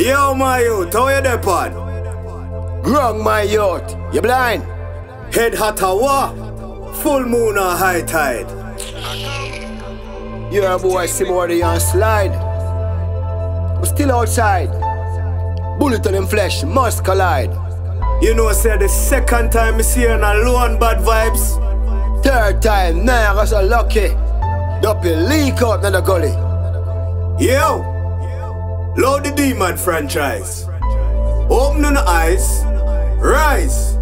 Yo, my youth, how you depart? Grung, my youth, you blind? Head hot or what? Full moon or high tide? Your boy Simordi on slide. We're still outside. Bullet on him flesh must collide. You know, say the second time I see you on alone bad vibes. Third time, nah, I got so lucky. Duppy leak out in the gully. Yo, load the demon franchise. Open the eyes, rise.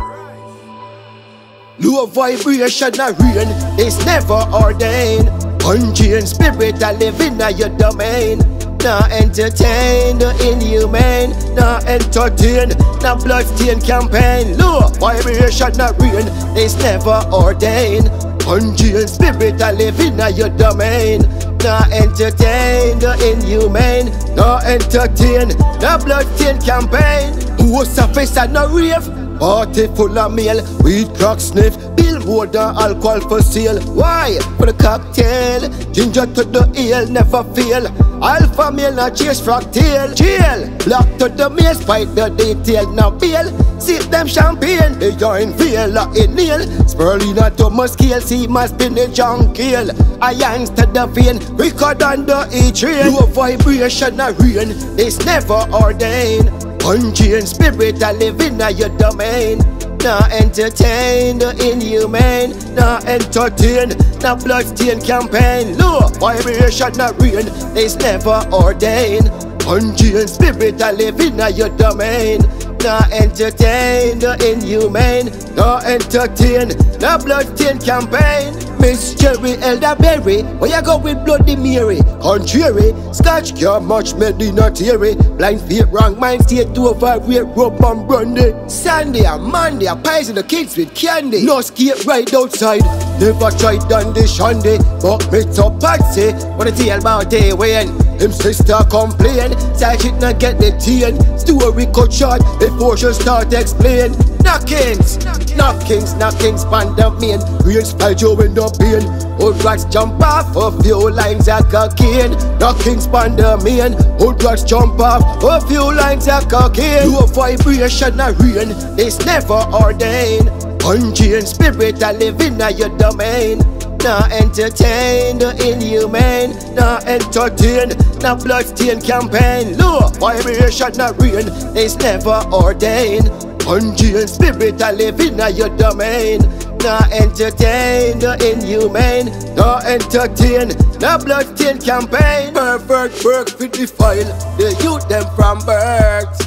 Low vibration a rain, it's never ordained. Unchained spirit a live in your domain. Nah entertain the inhumane, nah entertain the bloodstain campaign. Low vibration a rain, it's never ordained. Unchained spirit a live in your domain. Nah entertain the inhumane, nah entertain the bloodstain campaign. Who surface and no rave? Party full of meal, weed crack sniff, bill more than alcohol for sale. Why? For the cocktail, ginger to the ale, never fail. Alpha male, not chase frog tail. Jail, block to the mail, spite the detail, now bail. Sip them champagne, they join veil, lock in nail. Spirulina to my scale, see my spinach on kill. Irons to the vein, record under each train. Low vibration a rain, it's never ordained. Unchained spirit a live in your domain. Nah entertain the inhumane, nah entertain the bloodstain campaign. Low vibration a rain, it's never ordained. Unchained spirit a live in your domain. Nah entertain the inhumane, nah entertain the bloodstain campaign. Miss Jerry Elderberry, where you go with Bloody Mary? Contrary, Scotch can't much Medina Terry. Blind feet, wrong mind, state to overrate, rub and brandy. Sunday and Monday, I pies in the kids with candy. No skate right outside, never tried done this Sunday. But me to Patsy, what a tell about day when him sister complain, say she not get the teen. Story cut short before she start explain. Knockings, knockings, knockings, pandemic. Real spell you in the pain. Old rats jump off a few lines of cocaine. Knockings, pandemic. Old rats jump off a few lines of cocaine. Low vibration a rain, it's never ordained. Unchained spirit a live in your domain. Nah entertain the inhumane, nah entertain the bloodstain campaign. Low vibration a rain, it's never ordained. Unchained spirit a live in your domain. Nah entertain the inhumane, nah entertain the bloodstain campaign. Pervert work with the file, the youth them from birth.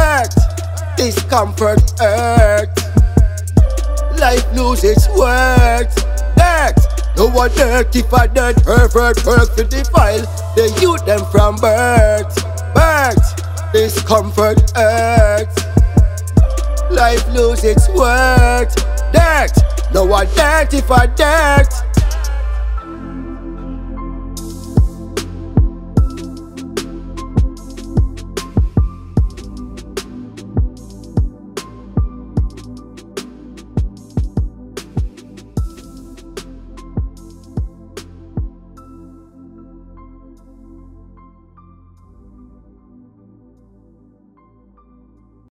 Discomfort hurt, life lose its worth. Dirt, no one dirt if I dirt. Pervert work with the file, the youth them from birth. Discomfort hurt, life lose its worth. Dirt, no one dirt if I dirt.